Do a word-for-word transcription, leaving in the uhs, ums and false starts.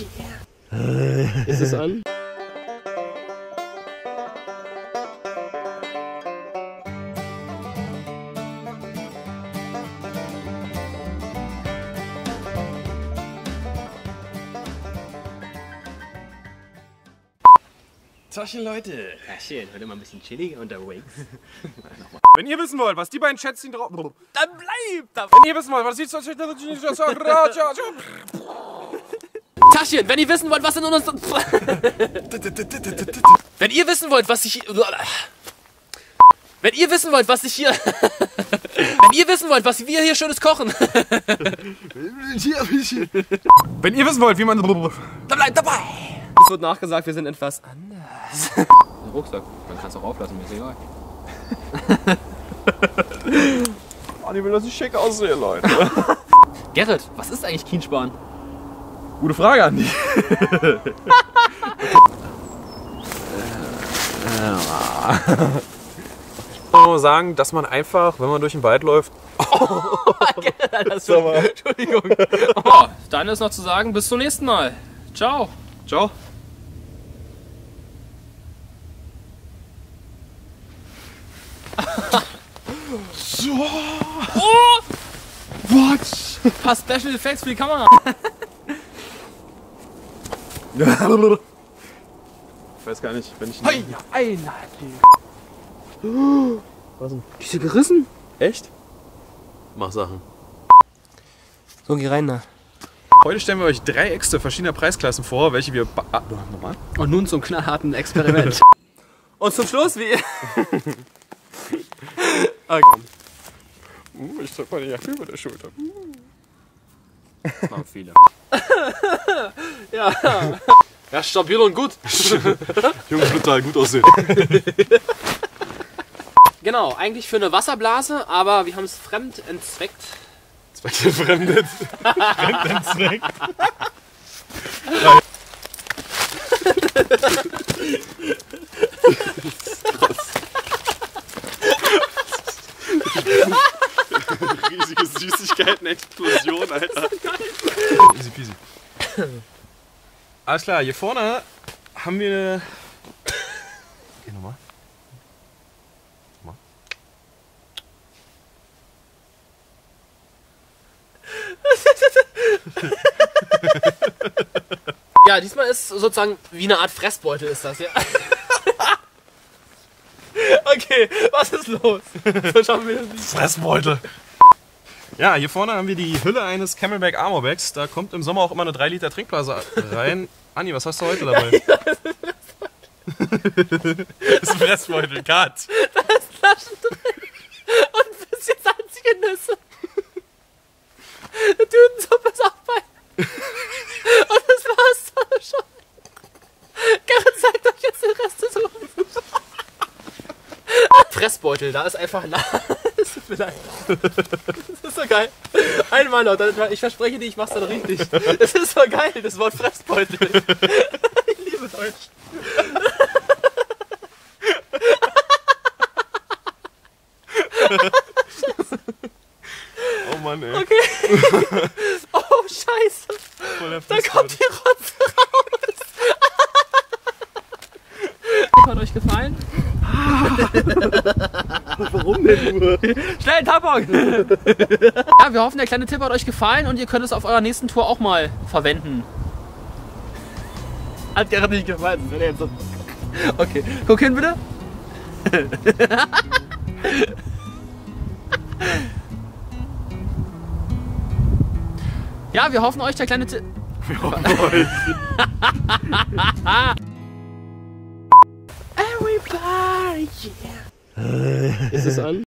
yeah. Ist es an? Tachchen, Leute. Ja, schön. Heute mal ein bisschen chillig unterwegs. Wenn ihr wissen wollt, was die beiden Schätzchen drauf... Dann bleibt da. Wenn ihr wissen wollt, was die... Taschen, wenn ihr wissen wollt, was in uns... Wenn ihr wissen wollt, was ich... Wenn ihr wissen wollt, was ich hier... Wenn ihr wissen wollt, was wir hier Schönes kochen... Wenn ihr wissen wollt, wie man... Dann bleibt dabei. Es wird nachgesagt, wir sind etwas anders. Ein Rucksack, man kann es auch auflassen, mir ist egal. Mann, ich will, dass ich schick aussehe, Leute. Gerrit, was ist eigentlich Kiensparen? Gute Frage, Andi. Ich muss mal sagen, dass man einfach, wenn man durch den Wald läuft... Oh, Gerrit, das ist Entschuldigung. Oh, dann ist noch zu sagen, bis zum nächsten Mal. Ciao. Ciao. So. Oh! What? Ein paar Special Effects für die Kamera. Ich weiß gar nicht, wenn ich... Hey, einer. Was denn? Die ist ja gerissen. Echt? Mach Sachen. So, geh rein da. Heute stellen wir euch drei Äxte verschiedener Preisklassen vor, welche wir... Ah, nochmal? Und nun zum knallharten Experiment. Und zum Schluss, wie... Okay. Uh, ich trage meine Jacke über der Schulter. Machen viele. Ja. Ja, stabil und gut. Junge, total gut aussehen. Genau, eigentlich für eine Wasserblase, aber wir haben es fremd entzweckt. Zweckentfremdet. Fremd entzweckt. Riesige Süßigkeiten-Explosion, Alter. Easy peasy. Alles klar, hier vorne haben wir eine... Okay, nochmal. Nochmal. Ja, diesmal ist sozusagen wie eine Art Fressbeutel ist das, ja. Okay, was ist los? So schaffen wir das nicht. Fressbeutel. Ja, hier vorne haben wir die Hülle eines Camelback Armor Bags. Da kommt im Sommer auch immer eine drei Liter Trinkblase rein. Anni, was hast du heute dabei? Das ist ein Fressbeutel, Cut. Da ist Flaschen drin und ein bisschen salzige Nüsse. Eine Tütensuppe ist auch bei. Und das war's dann schon. Gerrit zeigt euch jetzt den Rest des Hofes. Fressbeutel, da ist einfach la. Das tut mir leid. Das ist so geil. Einmal noch, ich verspreche dir, ich mach's dann richtig. Das ist so geil, das Wort Fressbeutel. Ich liebe Deutsch. Oh Mann, ey. Okay. Oh, scheiße. Da kommt die Rotze raus. Hat euch gefallen? Warum denn nur? Schnell, Tabak! Ja, wir hoffen, der kleine Tipp hat euch gefallen und ihr könnt es auf eurer nächsten Tour auch mal verwenden. Hat Gerrit nicht gefallen. Okay, guck hin bitte. Ja, wir hoffen euch, der kleine Tipp... Wir hoffen euch. Everybody, yeah. Ist es an?